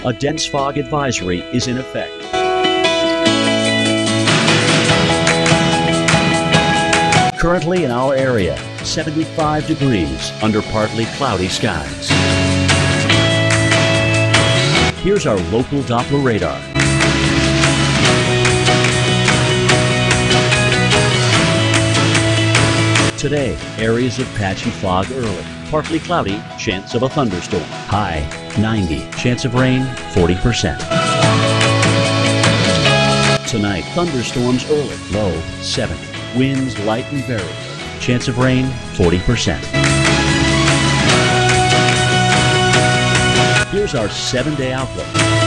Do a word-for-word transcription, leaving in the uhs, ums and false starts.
a dense fog advisory is in effect. Currently in our area, seventy-five degrees under partly cloudy skies. Here's our local Doppler radar. Today, areas of patchy fog early. Partly cloudy, chance of a thunderstorm. High, ninety. Chance of rain, forty percent. Tonight, thunderstorms early. Low, seventy. Winds light and variable. Chance of rain, forty percent. Here's our seven-day outlook.